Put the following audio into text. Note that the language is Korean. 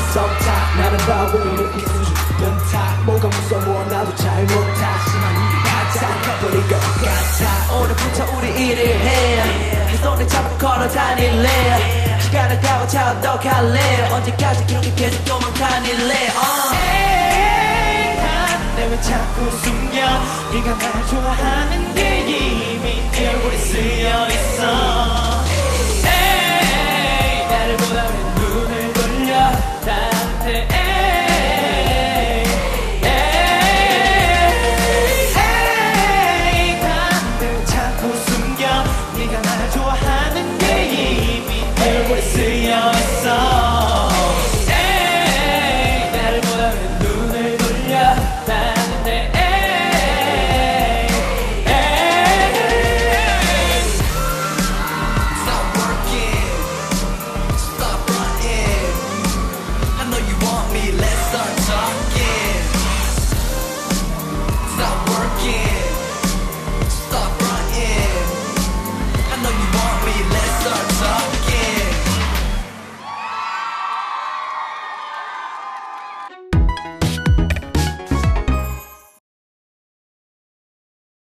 썸타 나는 바보 느낌 수준 변타 뭐가 무서워 나도 잘 못하 심한 일이 같아 버릴 것 같아 오늘부터 우리 일을 해 네 손을 잡고 걸어 다닐래 시간을 가고 차 어떡할래 언제까지 그렇게 계속 도망다닐래 내 왜 자꾸 숨겨 네가 날 좋아하는 게 이미 네 얼굴에 쓰여있어